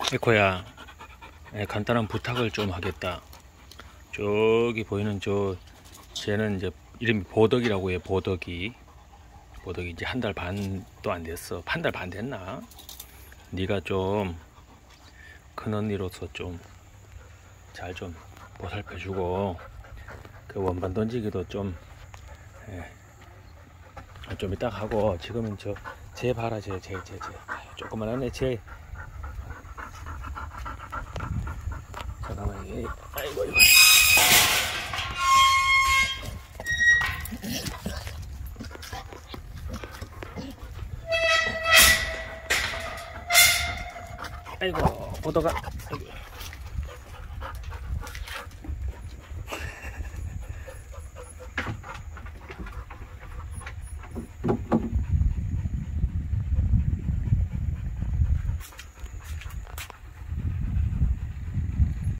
에코야, 간단한 부탁을 좀 하겠다. 저기 보이는 쟤는 이제 이름이 보덕이라고 해요. 보덕이 이제 한 달 반도 안 됐어. 한 달 반 됐나? 네가 좀 큰 언니로서 좀 잘 좀 보살펴주고, 그 원반 던지기도 좀 이따 하고. 지금은 쟤 봐라. 쟤 조그만하네. 쟤 잠깐만. 아이고. 아이고, 보더가. 아이고.